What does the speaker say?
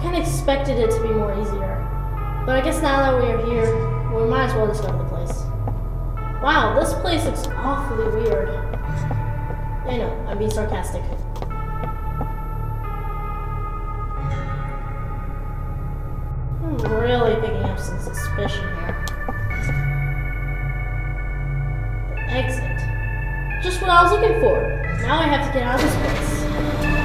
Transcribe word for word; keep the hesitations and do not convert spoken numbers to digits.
kind of expected it to be more easier. But I guess now that we are here, we might as well discover the place. Wow, this place looks awfully weird. I know, I'm being sarcastic. I'm really picking up some suspicion here. The exit. Just what I was looking for. Now I have to get out of this place.